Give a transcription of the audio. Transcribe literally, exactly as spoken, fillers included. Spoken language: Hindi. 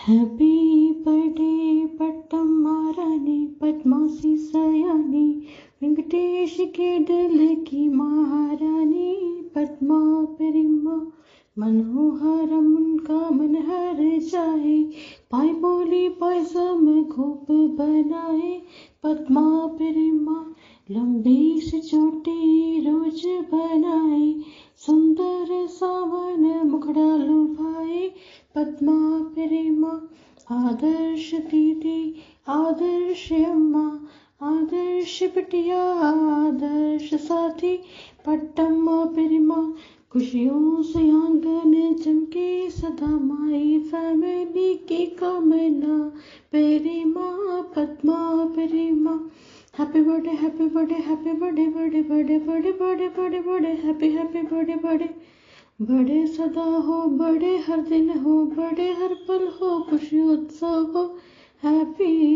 हैप्पी बर्थडे पट्टम महारानी पद्मासी सयानी वेंकटेश के दिल की महारानी पद्मा परिमा मनोहरम उनका मन हर जाए पाई बोली पायसम खूब बनाए पद्मा परिमा लंबी सी चोटी रोज बनाए सुंदर सावन मुखड़ा लुभाए पद्मा परिमा आदर्श दीदी आदर्श अम्मा आदर्श बिटिया आदर्श साथी पट्टम्मा परिमा खुशियों से आंगन चमके सदा माई फैमिली की कामना Parima Padma Parima happy birthday happy birthday happy birthday birthday birthday birthday birthday birthday birthday happy happy birthday birthday बड़े सदा हो बड़े हर दिन हो बड़े हर पल हो खुशी उत्सव हो हैप्पी